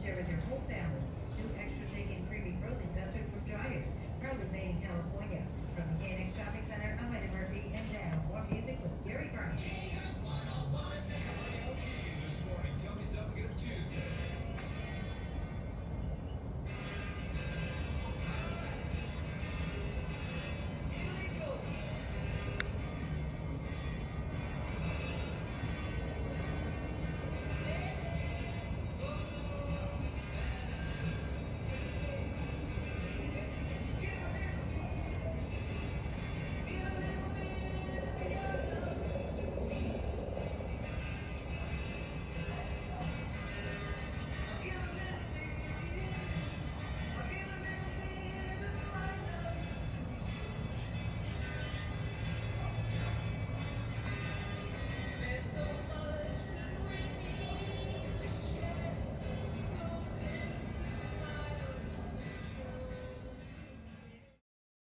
share with your whole family. New extra thick and creamy frozen custard from Giants, proudly made in California.